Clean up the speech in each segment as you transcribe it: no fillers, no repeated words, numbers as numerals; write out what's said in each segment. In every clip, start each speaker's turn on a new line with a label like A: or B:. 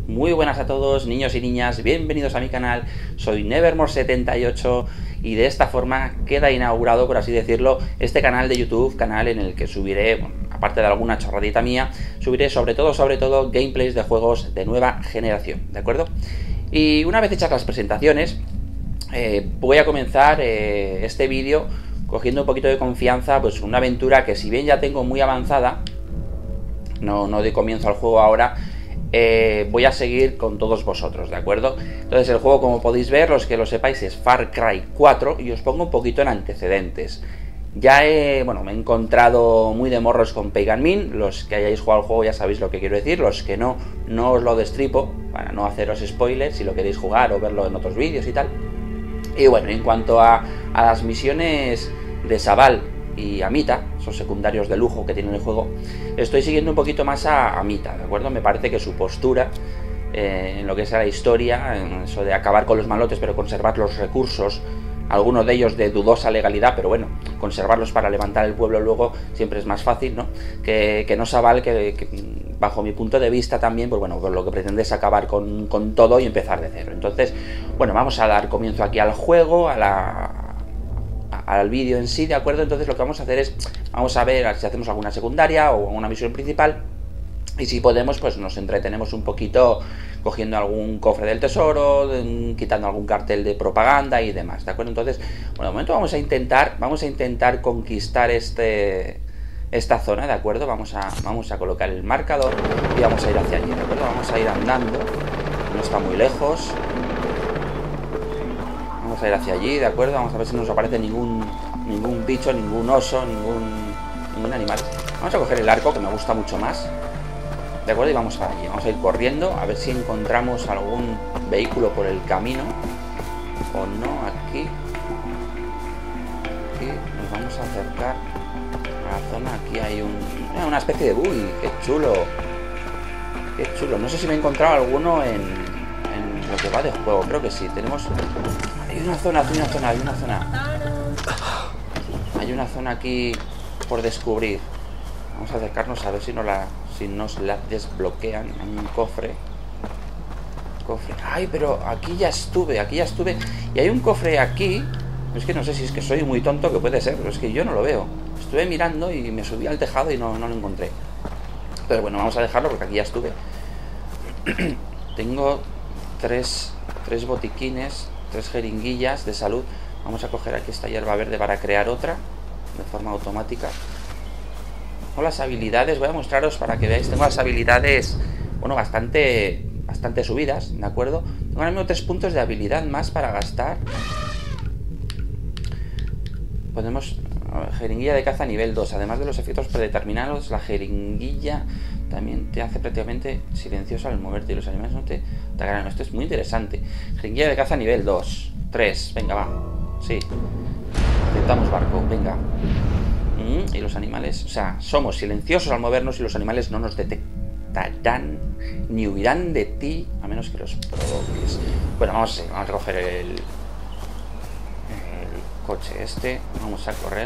A: Muy buenas a todos, niños y niñas, bienvenidos a mi canal. Soy Nevermore78 y de esta forma queda inaugurado, por así decirlo, este canal de YouTube, canal en el que subiré, bueno, aparte de alguna chorradita mía, subiré sobre todo gameplays de juegos de nueva generación, ¿de acuerdo? Y una vez hechas las presentaciones, voy a comenzar este vídeo cogiendo un poquito de confianza, pues una aventura que, si bien ya tengo muy avanzada, no doy comienzo al juego ahora. Voy a seguir con todos vosotros, ¿de acuerdo? Entonces el juego, como podéis ver, los que lo sepáis, es Far Cry 4 y os pongo un poquito en antecedentes. Ya me he encontrado muy de morros con Pagan Min. Los que hayáis jugado al juego ya sabéis lo que quiero decir. Los que no os lo destripo para no haceros spoilers si lo queréis jugar o verlo en otros vídeos y tal. Y bueno, en cuanto a las misiones de Sabal y a Mita, esos secundarios de lujo que tiene el juego, estoy siguiendo un poquito más a Mita, ¿de acuerdo? Me parece que su postura en lo que es la historia, en eso de acabar con los malotes pero conservar los recursos, algunos de ellos de dudosa legalidad, pero bueno, conservarlos para levantar el pueblo luego siempre es más fácil, ¿no? Que no Sabal, que bajo mi punto de vista también, pues bueno, pues lo que pretende es acabar con todo y empezar de cero. Entonces, bueno, vamos a dar comienzo aquí al juego, al vídeo en sí, ¿de acuerdo? Entonces lo que vamos a hacer es, vamos a ver si hacemos alguna secundaria o una misión principal, y si podemos, pues nos entretenemos un poquito cogiendo algún cofre del tesoro, quitando algún cartel de propaganda y demás, ¿de acuerdo? Entonces, bueno, de momento vamos a intentar conquistar esta zona, ¿de acuerdo? Vamos a colocar el marcador y vamos a ir hacia allí, ¿de acuerdo? Vamos a ir andando, no está muy lejos. Vamos a ir hacia allí, ¿de acuerdo? Vamos a ver si no nos aparece ningún bicho, ningún oso, ningún animal. Vamos a coger el arco, que me gusta mucho más, ¿de acuerdo? Y vamos allí, vamos a ir corriendo a ver si encontramos algún vehículo por el camino o no. Aquí nos vamos a acercar a la zona. Aquí hay una especie de buggy. ¡Qué chulo! ¡Qué chulo! No sé si me he encontrado alguno en lo que va de juego. Creo que sí. Hay una zona aquí por descubrir. Vamos a acercarnos a ver si nos la desbloquean. Un cofre. Ay, pero aquí ya estuve. Y hay un cofre aquí. Es que no sé si es que soy muy tonto, que puede ser, pero es que yo no lo veo. Estuve mirando y me subí al tejado y no lo encontré. Pero bueno, vamos a dejarlo porque aquí ya estuve. Tengo tres botiquines, 3 jeringuillas de salud. Vamos a coger aquí esta hierba verde para crear otra de forma automática. Con las habilidades, voy a mostraros para que veáis. Tengo las habilidades, bueno, bastante subidas, ¿de acuerdo? Tengo ahora mismo 3 puntos de habilidad más para gastar. Podemos... jeringuilla de caza nivel 2. Además de los efectos predeterminados, la jeringuilla también te hace prácticamente silencioso al moverte y los animales no te atacarán. Esto es muy interesante. Jeringuilla de caza nivel 2. 3. Venga, va. Sí. Intentamos barco. Venga. Y los animales... O sea, somos silenciosos al movernos y los animales no nos detectarán ni huirán de ti a menos que los provoques. Bueno, vamos a coger el coche este. Vamos a correr.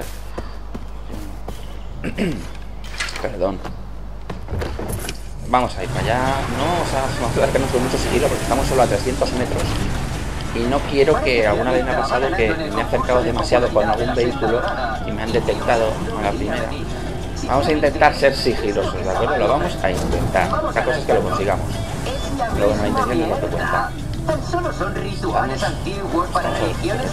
A: Perdón. Vamos a ir para allá. No, vamos a acercarnos con mucho sigilo porque estamos solo a 300 metros. Y no quiero que... Alguna vez me ha pasado que me he acercado demasiado con algún vehículo y me han detectado a la primera. Vamos a intentar ser sigilosos, ¿de acuerdo? Lo vamos a intentar. La cosa es que lo consigamos. Pero bueno, la intención es lo que cuenta.
B: Solo son rituales antiguos para religiones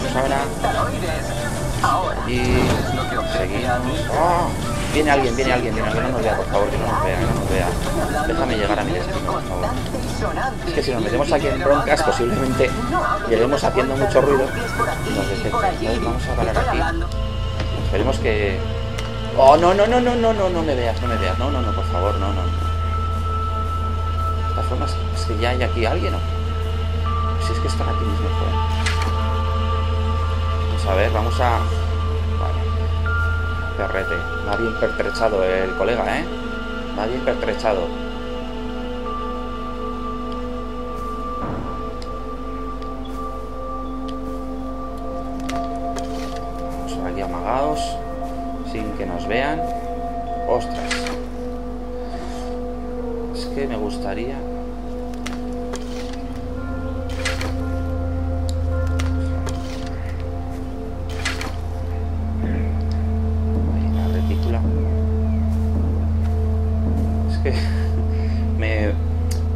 A: y seguimos. ¡Oh! Viene alguien, que no nos vea, por favor, que no nos vea. Déjame llegar a mi destino, por favor. Es que si nos metemos aquí en broncas, posiblemente lleguemos haciendo mucho ruido y nos detecten. Vamos a parar aquí. Esperemos que... ¡Oh, no me veas! No, por favor, no. De todas formas, es que ya hay aquí alguien, ¿no? Si es que están aquí mismo, joder. Vamos a ver, vamos a... Vale. Perrete. Va bien pertrechado el colega, ¿eh? Va bien pertrechado. Vamos por aquí amagados, sin que nos vean. ¡Ostras! Es que me gustaría...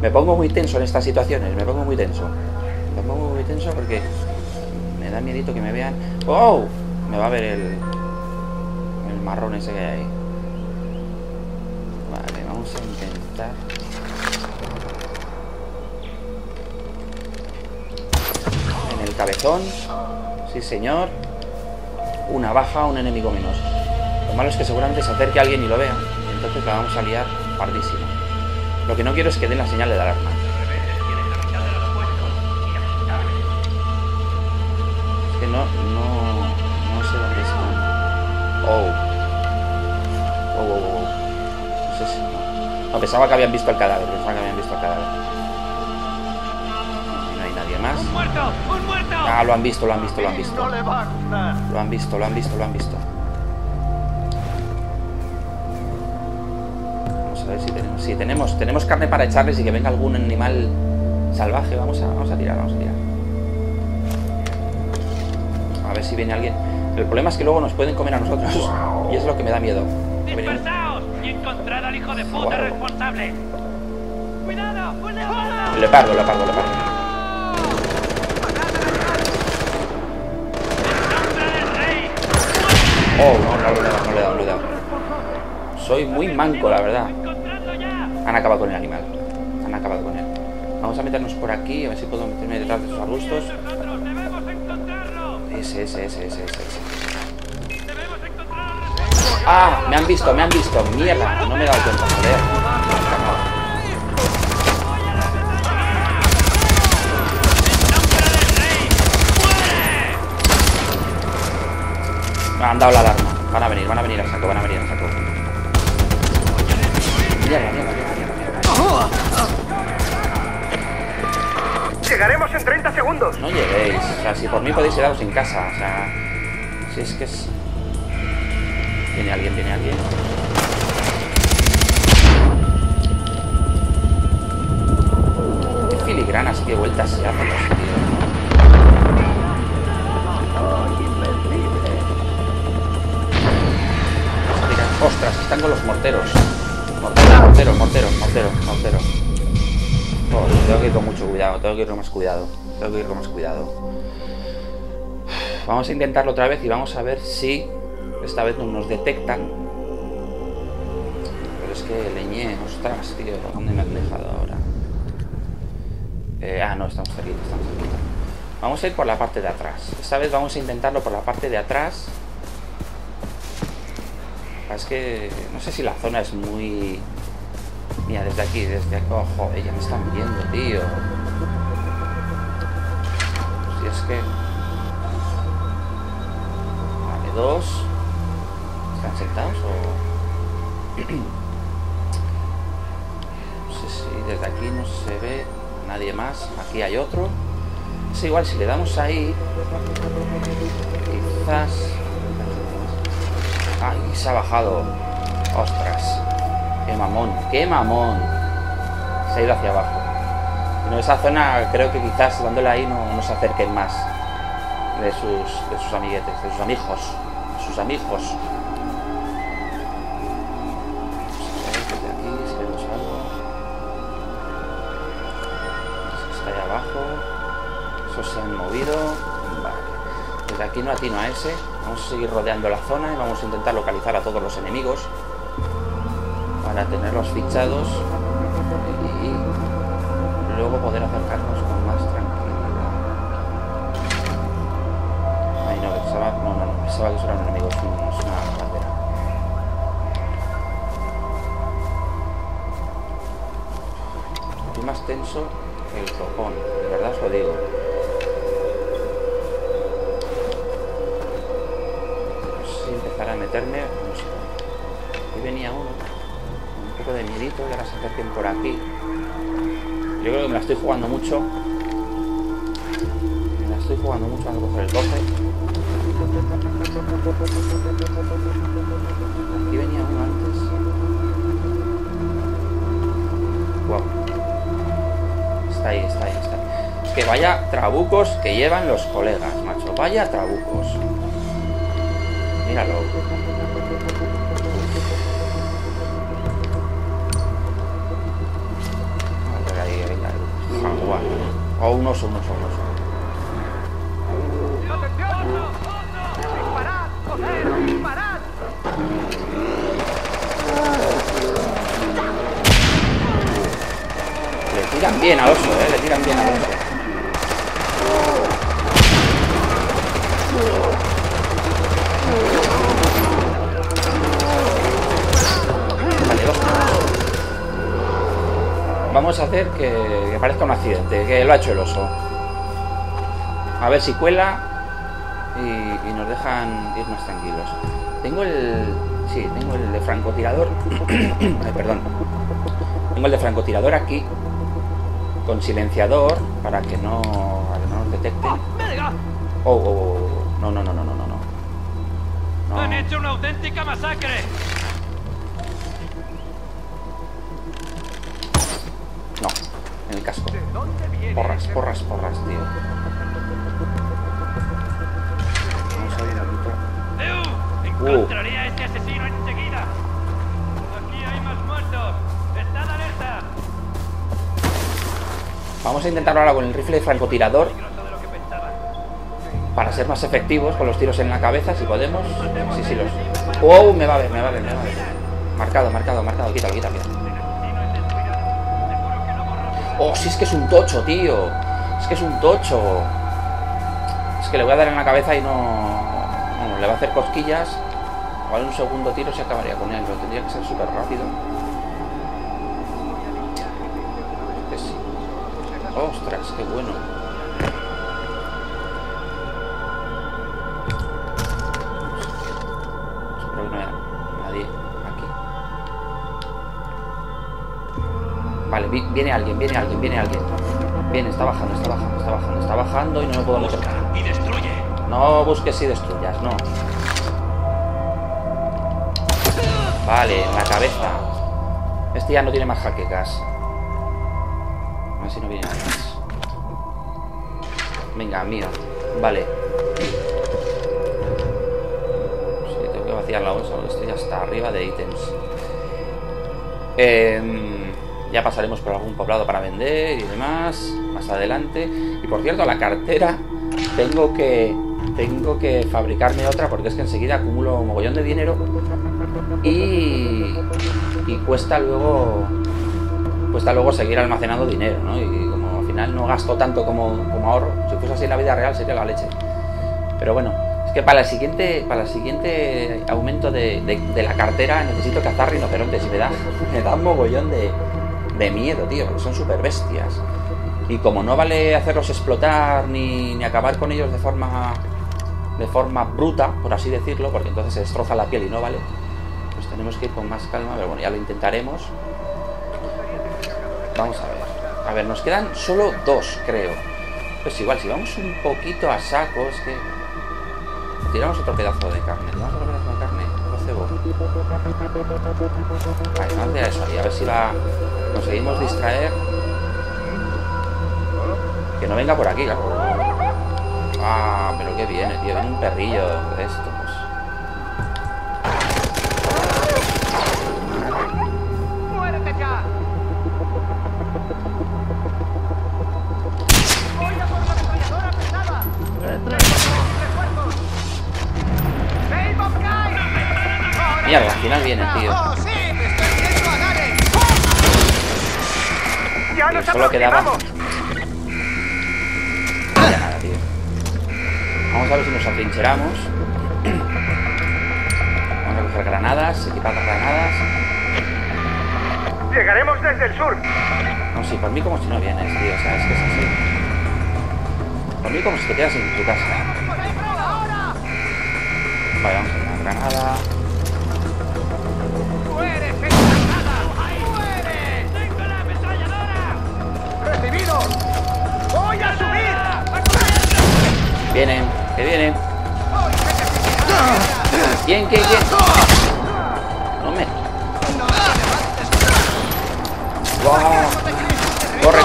A: Me pongo muy tenso en estas situaciones, me pongo muy tenso. Me pongo muy tenso porque me da miedito que me vean. ¡Oh! Me va a ver el marrón ese que hay ahí. Vale, vamos a intentar. En el cabezón. Sí, señor. Una baja, un enemigo menos. Lo malo es que seguramente se acerque alguien y lo vea. Y entonces la vamos a liar pardísimo. Lo que no quiero es que den la señal de alarma. Es que no sé dónde están. Oh. No sé si... No, pensaba que habían visto el cadáver. No, no hay nadie más.
C: ¡Un muerto!
A: Ah, lo han visto.
C: No le va a gustar.
A: Lo han visto. Vamos a ver si tenemos... Sí, tenemos carne para echarles y que venga algún animal salvaje. Vamos a tirar. A ver si viene alguien. El problema es que luego nos pueden comer a nosotros. Y es lo que me da miedo.
C: ¡Dispersaos! Y encontrad al hijo de puta responsable. ¡Cuidado!
A: Leopardo. Oh, no le he dado. Soy muy manco, la verdad. Han acabado con el animal. Vamos a meternos por aquí, a ver si puedo meterme detrás de esos arbustos. Ese. ¡Ah! Me han visto. Mierda, no me he dado cuenta, joder. Me han dado la alarma. Van a venir a saco. Mierda.
C: Llegaremos en 30 segundos.
A: No lleguéis. O sea, si por mí podéis quedaros en casa. O sea, si es que es... Viene alguien. Qué filigranas, qué vueltas se hacen los tíos, ¿no? Ostras, están con los morteros. Mortero. Oh, tengo que ir con mucho cuidado, tengo que ir con más cuidado. Vamos a intentarlo otra vez y vamos a ver si esta vez no nos detectan. Pero es que leñé, ostras, tío, ¿dónde me han dejado ahora? No, estamos cerquita. Vamos a ir por la parte de atrás. Esta vez vamos a intentarlo por la parte de atrás. Es que no sé si la zona es muy... Mira, desde aquí. Oh, joder, ya me están viendo, tío. Si es que... Vale, dos. ¿Están sentados o...? No sé si desde aquí no se ve nadie más. Aquí hay otro. Es igual, si le damos ahí... Quizás... ¡Ay, se ha bajado! ¡Ostras! ¡Qué mamón! Se ha ido hacia abajo. En esa zona creo que quizás dándole ahí no se acerquen más de sus amiguetes, de sus amigos. Desde aquí, si vemos algo. Está ahí abajo. Esos se han movido. Vale. Desde aquí no atino a ese. Vamos a seguir rodeando la zona y vamos a intentar localizar a todos los enemigos para tenerlos fichados y luego poder acercarnos con más tranquilidad. Ay, no, pensaba que eso eran enemigos, es una bandera. Estoy más tenso que el copón, de verdad os lo digo. Empezar a meterme, no sé. Aquí venía uno, un poco de miedito, y ahora se acerquen por aquí. Yo creo que me la estoy jugando mucho. Vamos a coger el 12. Aquí venía uno antes. Wow. Está ahí. Es que vaya trabucos que llevan los colegas, macho. Vaya trabucos. Míralo. Vamos a ver ahí Oh, un oso, un oso, un oso.
C: ¡Disparad! ¡Joder! ¡Disparad!
A: Le tiran bien al oso, le tiran bien al oso. Vale, dos. Vamos a hacer que parezca un accidente, que lo ha hecho el oso. A ver si cuela y nos dejan ir más tranquilos. Tengo el... Sí, tengo el de francotirador. Ay, perdón. Tengo el de francotirador aquí con silenciador para que no nos detecten. Oh, oh, oh. No, no, no, no, no, no. No.
C: ¡Han hecho una auténtica masacre!
A: No, en el casco. Porras, porras, porras, tío. Vamos a ver un poquito.
C: Encontraré a este asesino enseguida. Aquí hay más muertos. ¡Estad alerta!
A: Vamos a intentarlo ahora con el rifle de francotirador
C: Peligroso de lo que pensaba.
A: para ser más efectivos con los tiros en la cabeza, si podemos. Sí, sí, los... ¡Oh! Me va a ver, me va a ver, me va a ver. Marcado, marcado, marcado. Quítalo, quítalo, quítalo. ¡Oh, sí, es que es un tocho, tío! Es que es un tocho. Es que le voy a dar en la cabeza y no le va a hacer cosquillas. Igual un segundo tiro se acabaría con él, pero tendría que ser súper rápido. Es que sí. ¡Ostras, qué bueno! Espero que no haya nadie aquí. Vale, viene alguien, viene alguien, viene alguien. Viene, está bajando, está bajando, está bajando, está bajando y no me puedo meter.
C: Y destruye.
A: No busques y destruyas, no. Vale, en la cabeza. Este ya no tiene más jaquecas. A ver si no viene nadie más. Venga, mira. Vale. Sí, tengo que vaciar la bolsa porque estoy hasta arriba de ítems. Ya pasaremos por algún poblado para vender y demás más adelante. Y por cierto, la cartera tengo que fabricarme otra porque es que enseguida acumulo un mogollón de dinero y cuesta luego seguir almacenando dinero, ¿no? Y como al final no gasto tanto como ahorro, si fuese así en la vida real sería la leche. Pero bueno, es que para el siguiente aumento de la cartera necesito cazar rinocerontes y me da un mogollón de miedo, tío, porque son súper bestias. Y como no vale hacerlos explotar ni acabar con ellos de forma bruta, por así decirlo, porque entonces se destroza la piel y no vale, pues tenemos que ir con más calma. Pero bueno, ya lo intentaremos. Vamos a ver. A ver, nos quedan solo dos, creo. Pues igual, si vamos un poquito a saco, es que... Tiramos otro pedazo de carne. ¿Tiramos otro pedazo de carne? Otro cebo. Vale, vamos a hacer eso ahí. A ver si conseguimos distraer. Que no venga por aquí, claro. Ah, pero qué viene, tío. Viene un perrillo de estos.
C: ¡Muérete ya! ¡Voy a por la ametralladora pesada! ¡Refuerzos! ¡Save of Guy!
A: Mierda, al final viene, tío.
C: ¡Oh, sí! ¡Estoy viendo a Garen! ¡Ya
A: Tío,
C: nos
A: solo quedaba...
C: aproximamos!
A: Ya nada, tío. Vamos a ver si nos atrincheramos. Vamos a coger granadas, equipar las granadas.
C: Llegaremos desde el sur.
A: No, sí, por mí como si no vienes, tío. O sea, es que es así. Por mí como si te quedas en tu casa. Vale, vamos a hacer una granada.
C: ¡Muere, granada! ¡Muere! ¡Tengo la ametralladora! ¡Recibido! ¡Voy a subir!
A: Vienen, que vienen. ¿Quién? No me... ¡Wow! Corre.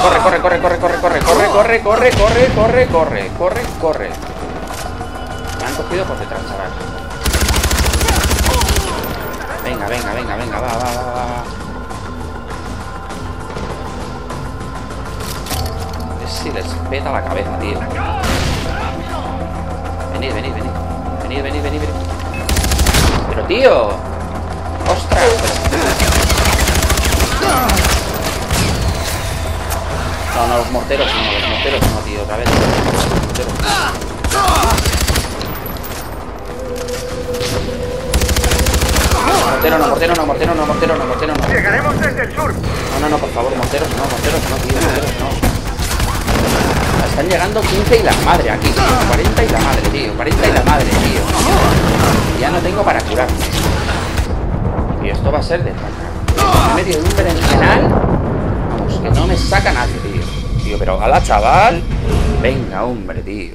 A: Me han cogido por detrás, chaval. Venga, va. casi les peta la cabeza, tío. Venid, venid, venid. Venid, venid, venid, venid. Pero, tío. ¡Ostras! No, no, los morteros no, tío. Otra vez. Los morteros. Mortero no.
C: Llegaremos desde el sur.
A: No, por favor, morteros no, tío, morteros no. Están llegando 15 y la madre aquí, tío. 40 y la madre, tío. 40 y la madre, tío. Ya no tengo para curarme. Y esto va a ser de traca. En medio de un berenjenal. Vamos, que no me saca nadie, tío. Tío, pero gala, chaval. Venga, hombre, tío.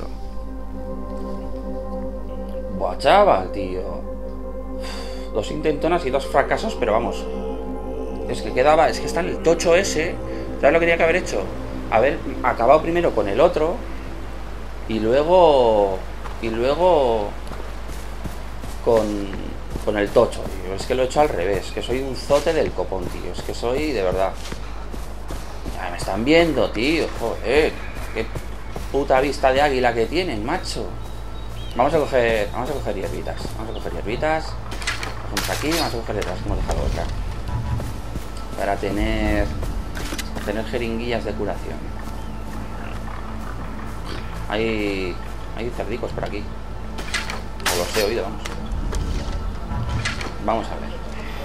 A: Buah, chaval, tío. 2 intentonas y 2 fracasos, pero vamos. Es que quedaba, es que está en el tocho ese. ¿Sabes lo que tenía que haber hecho? Haber acabado primero con el otro. Y luego con el tocho, tío. Es que lo he hecho al revés. Que soy un zote del copón, tío. Es que soy, de verdad. Ya me están viendo, tío. Joder. Qué puta vista de águila que tienen, macho. Vamos a coger hierbitas. Vamos aquí, vamos a coger detrás, que hemos dejado otra. Para tener jeringuillas de curación. Hay cerdicos por aquí. O los he oído, vamos. Vamos a ver.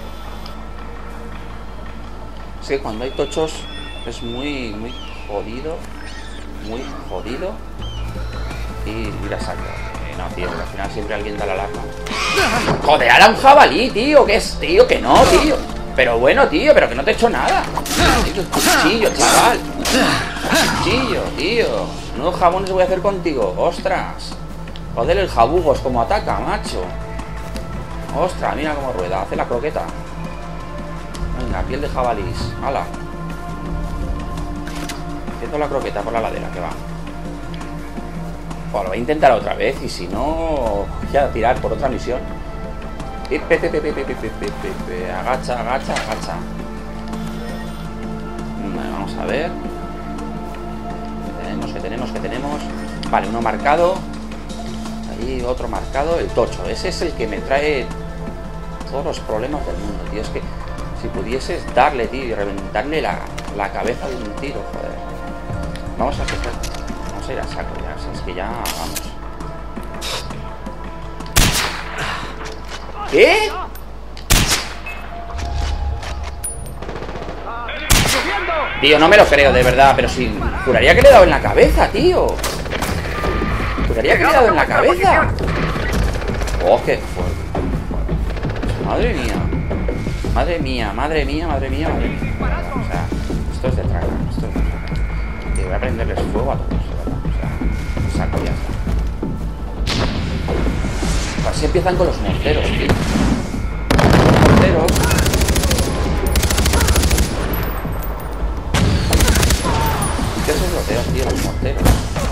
A: Es que cuando hay tochos es muy jodido. Muy jodido. Y la saco. No, tío, al final siempre alguien da la alarma. Joder, ahora un jabalí, tío. ¿Qué es, tío? Que no, tío. Pero bueno, tío, pero que no te he hecho nada. Cuchillo, chaval. Cuchillo, tío. Nuevos jabones voy a hacer contigo. Ostras. Joder, el jabugos como ataca, macho. Ostras, mira cómo rueda. Hace la croqueta. Venga, piel de jabalís. Hala. Haciendo la croqueta por la ladera, que va. Bueno, lo voy a intentar otra vez. Y si no, voy a tirar por otra misión. Agacha. Vamos a ver. ¿Qué tenemos? Vale, uno marcado. Ahí otro marcado. El tocho. Ese es el que me trae todos los problemas del mundo, tío. Es que si pudieses darle, tío, y reventarle la cabeza de un tiro, joder. Vamos a ir a saco ya. Es que ya vamos. ¿Qué? Tío, no me lo creo, de verdad. Pero si... Juraría que le he dado en la cabeza, tío. Juraría que le he dado en la cabeza. Oh, qué fuerte. Madre mía. O sea, esto es de traga. Tío, voy a prenderles fuego a todos, ¿verdad? O sea, saco ya está. Así empiezan con los morteros, tío. Los morteros. ¿Qué son los morteros, tío? Los morteros.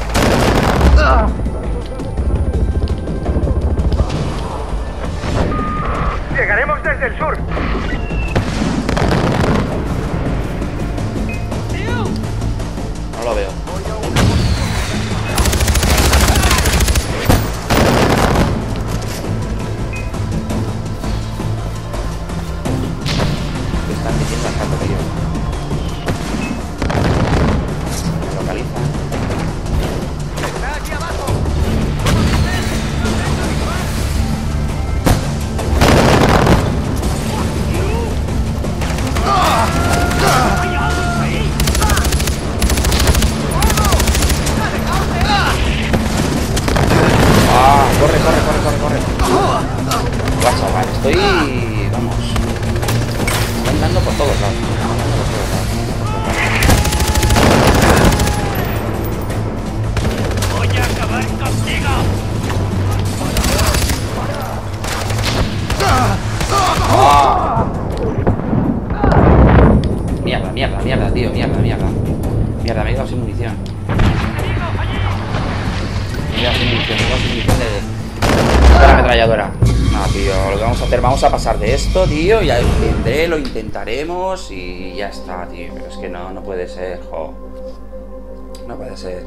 C: Llegaremos desde el sur.
A: No lo veo. ¿Qué están diciendo al rato, tío? Me localizan.
C: Está aquí abajo.
A: Corre. Va, chaval, estoy... Vamos. Están dando por todos lados.
C: Voy a acabar contigo.
A: ¡Ah! Mierda, tío, mierda. Mierda, me he quedado sin munición. Me he quedado sin munición de la ametralladora. No, tío, lo que vamos a hacer, vamos a pasar de esto, tío. Ya lo intentaremos y ya está, tío. Pero es que no puede ser, jo. No puede ser.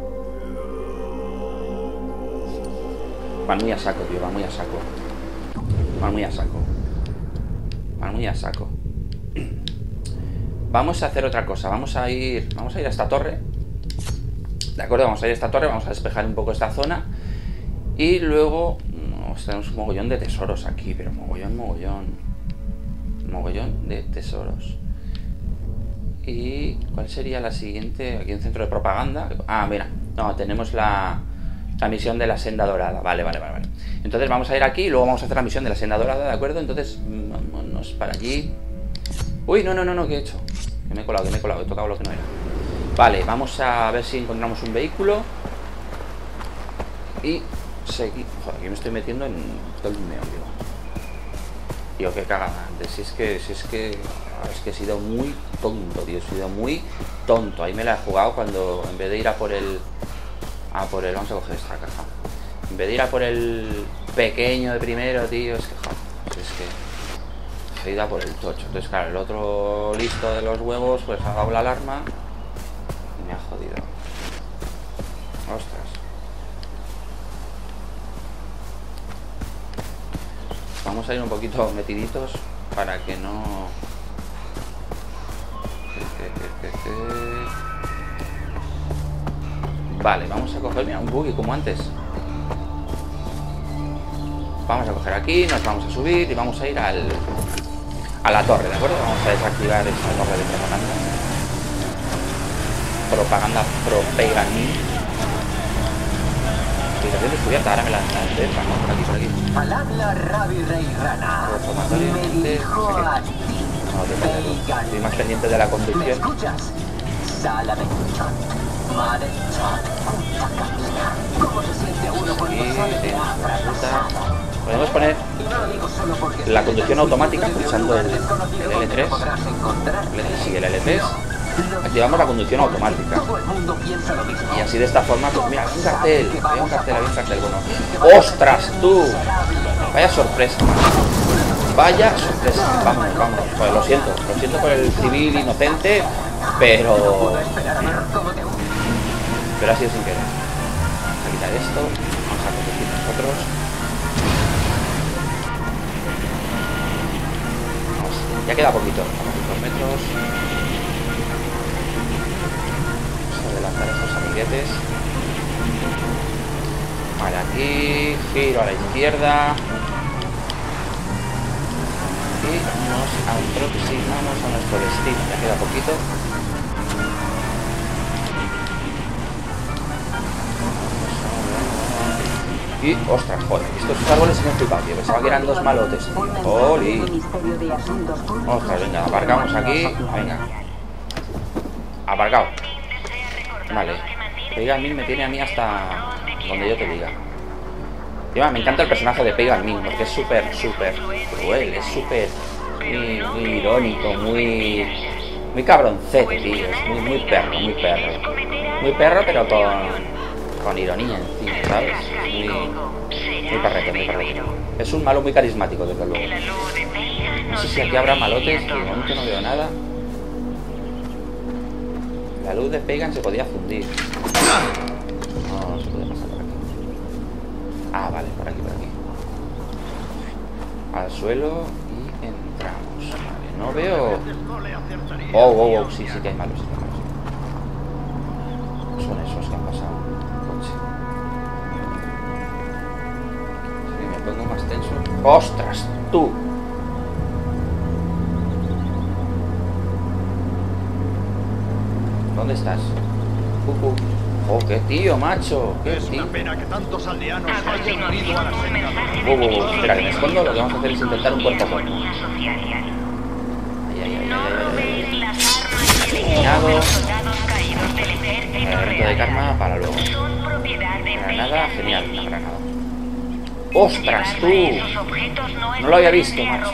A: Van muy a saco, tío, van muy a saco. Van muy a saco. Van muy a saco. Vamos a hacer otra cosa. Vamos a ir a esta torre. De acuerdo, vamos a ir a esta torre. Vamos a despejar un poco esta zona. Y luego... tenemos un mogollón de tesoros aquí. Pero mogollón de tesoros. ¿Y cuál sería la siguiente? Aquí un centro de propaganda. Ah, mira. No, tenemos la misión de la senda dorada. Vale. Entonces vamos a ir aquí y luego vamos a hacer la misión de la senda dorada, ¿de acuerdo? Entonces, vámonos para allí. Uy, no, ¿qué he hecho? Que me he colado, he tocado lo que no era. Vale, vamos a ver si encontramos un vehículo. Y seguir. Joder, aquí me estoy metiendo en todo el meollo. Tío, qué cagada. Si es que he sido muy tonto, tío. He sido muy tonto. Ahí me la he jugado cuando en vez de ir a por el... vamos a coger esta caja. En vez de ir a por el pequeño de primero, tío, es que he ido a por el tocho. Entonces, claro, el otro listo de los huevos, pues ha dado la alarma y me ha jodido. Ostras. Vamos a ir un poquito metiditos para que no... Vale, vamos a coger, mira, un buggy como antes. Vamos a coger aquí, nos vamos a subir y vamos a ir a la torre, ¿de acuerdo? Vamos a desactivar esta torre de propaganda. Propaganda pro Pagan Me. Habitación descubierta, ahora me la deja, ¿no? Por aquí.
B: Al habla Rabi Rey Rana. Me dijo a ti.
A: No, estoy más pendiente de la
B: ¿Me
A: conducción.
B: escuchas? Salamenchon. Madechon. Punta Camina. ¿Cómo se siente uno cuando sale de la fracasada?
A: Podemos poner la conducción automática pulsando el L3. Sí, el L3. Activamos la conducción automática. Y así de esta forma, pues mira, había un cartel. Bueno. ¡Ostras, tú! Vaya sorpresa. Vaya sorpresa. Vamos. Pues lo siento por el civil inocente, pero ha sido sin querer. Vamos a quitar esto. Vamos a conducir nosotros. Ya queda poquito, a poquitos metros. Vamos a adelantar a estos amiguetes. Vale, aquí, giro a la izquierda. Y nos aproximamos a nuestro destino. Ya queda poquito. Y, ostras, joder, estos árboles se me han flipado, tío. Pensaba que eran dos malotes, tío. ¡Oli! Ostras, venga, aparcamos aquí. Venga. Aparcado. Vale. Pagan Me me tiene a mí hasta donde yo te diga. Tío, me encanta el personaje de Pagan Me, porque es súper cruel, es súper muy irónico, muy cabroncete, tío. Es muy perro. Muy perro, pero con ironía encima, ¿sabes? Muy perrete. Es un malo muy carismático, desde luego. No sé si aquí habrá malotes, que de momento no veo nada. La luz de Pagan se podía fundir. No se puede pasar por aquí. Ah, vale, por aquí. Al suelo y entramos. Vale, no veo... Oh, sí que hay malos. Son esos que han pasado. Sí, me pongo más tenso. ¡Ostras, tú! ¿Dónde estás? ¡Oh, qué tío, macho! ¡Qué
C: Es
A: tío!
C: una pena que tantos aldeanos hayan unido a la senda.
A: Espera, que me escondo. Lo que vamos a hacer es intentar un cuerpo a cuerpo. Eliminado. Elemento de karma para luego. Granada, genial, una granada. ¡Ostras, tú! No lo había visto, macho.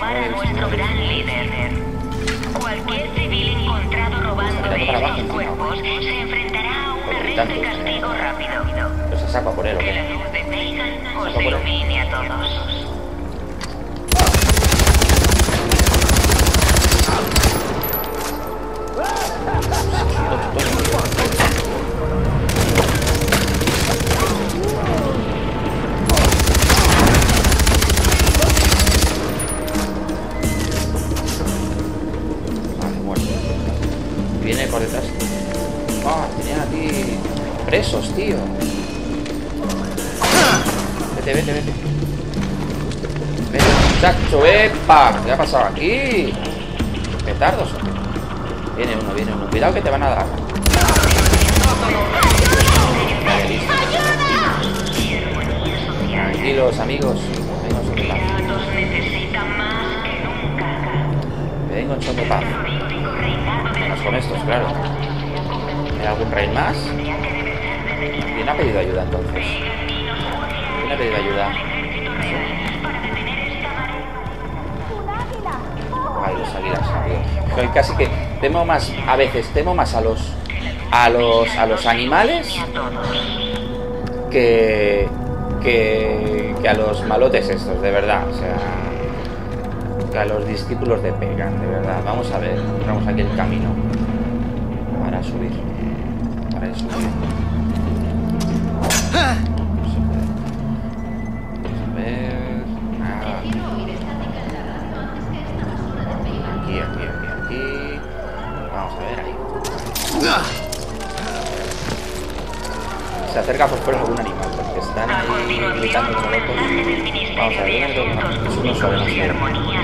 D: Cualquier civil encontrado robando de estos cuerpos se enfrentará a un arresto de castigo rápido.
A: ¿Pero se saca por él o
D: Que la
A: qué?
D: luz de Pagan os ilumine a todos.
A: tenían aquí presos, tío. Vete, vete, vete. Vete, muchacho, ¡epa! ¿Qué ha pasado aquí? ¿Petardos o qué? Viene uno, viene uno. Cuidado que te van a dar. Vale, listo. Tranquilos, amigos. Vengo en son de paz. Vengo en son de paz. Vamos con estos, claro. ¿Hay algún rey más? ¿Quién ha pedido ayuda entonces? ¿Quién ha pedido ayuda? Ay, los águilas, tío. Soy casi que temo más, a veces temo más a los animales que a los malotes estos, de verdad. O sea, que a los discípulos de Pagan, de verdad. Vamos a ver, encontramos aquí el camino para subir. Para subir. Vamos a ver. Nada. Aquí. Vamos a ver ahí. Se acerca por fuera algún animal, porque están ahí gritando como locos. Vamos a ver, es uno solo, no sé.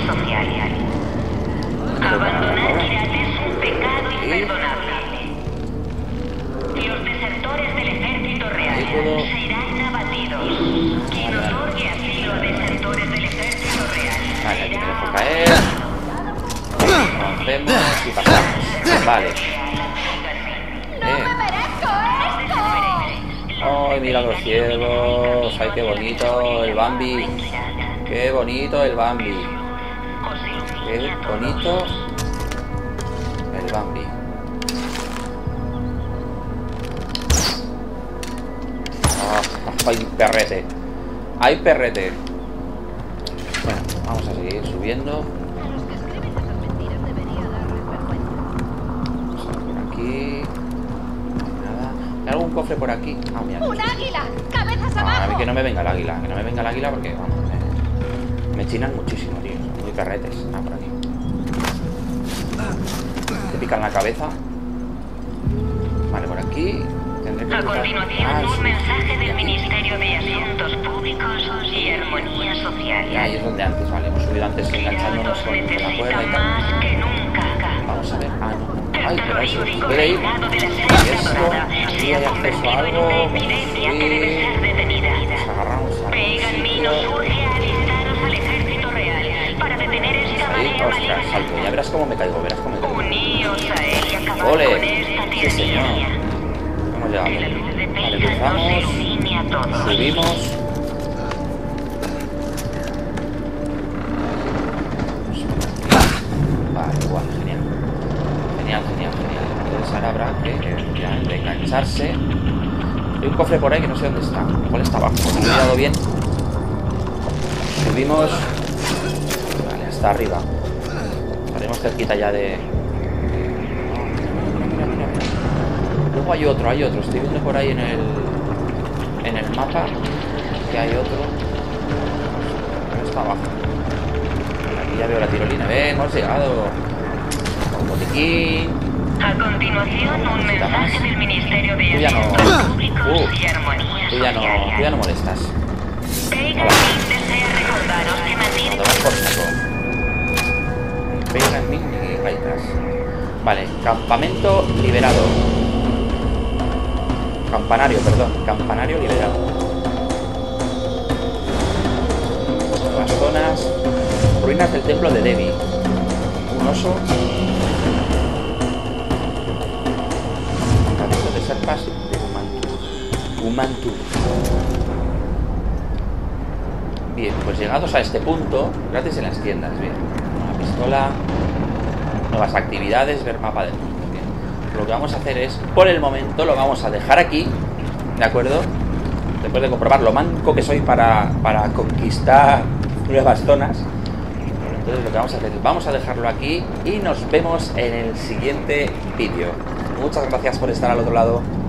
D: Los desertores del ejército real serán abatidos. Quien otorgue asilo a desertores del ejército real.
A: Vale, aquí me dejo caer. Rompemos y pasamos. Vale. Ay, mira los cielos. Ay, qué bonito el Bambi. Qué bonito el Bambi. Qué bonito el Bambi. Hay perrete. Hay perrete. Bueno, vamos a seguir subiendo. Vamos a ver por aquí. Nada. ¿Hay algún cofre por aquí? Ah, mira.
E: ¡Un águila! ¡Cabezas abajo!
A: A ver, que no me venga el águila. Que no me venga el águila porque, vamos, me chinan muchísimo, tío. Son muy perretes. Ah, por aquí. Te pican la cabeza. Vale, por aquí.
D: A continuación, un mensaje del Ministerio de Asuntos Públicos y Armonía Social.
A: Ahí es donde antes, vale, hemos subido antes enganchándonos con la cuerda y tal. Vamos a ver, ah, no. Ay, pero eso, puede ir. Y esto, aquí hay acceso a algo. Nos agarramos a ahí, ostras, salto. Ya verás cómo me caigo, verás cómo me caigo. ¡Ole! Sí, señor. Hemos llegado. Vale, cruzamos. Subimos. Vale, igual, genial. Genial. Entonces ahora habrá que engancharse. Hay un cofre por ahí que no sé dónde está. Igual está abajo, porque no he mirado bien. Subimos. Vale, hasta arriba. Estaremos cerquita ya de... Luego hay otro. Estoy viendo por ahí en el mapa que hay otro. No está abajo. Aquí ya veo la tirolina. Hemos llegado. Un botiquín.
D: A continuación, un mensaje del Ministerio de Asuntos Públicos y Armonía Social.
A: Tú ya no molestas.
D: Pagan desea recordaros que mantiene...
A: Tomar por saco. Pagan y gaitas. Vale, campamento liberado. Campanario liberado. Nuevas zonas. Ruinas del templo de Devi. Un oso. Campamento de serpas de Umantu. Bien, pues llegados a este punto, gratis en las tiendas, bien. Una pistola, nuevas actividades, ver mapa del mundo. Bien. Lo que vamos a hacer es, por el momento, lo vamos a dejar aquí, ¿de acuerdo? Después de comprobar lo manco que soy para conquistar nuevas zonas. Entonces lo que vamos a hacer es, vamos a dejarlo aquí y nos vemos en el siguiente vídeo. Muchas gracias por estar al otro lado.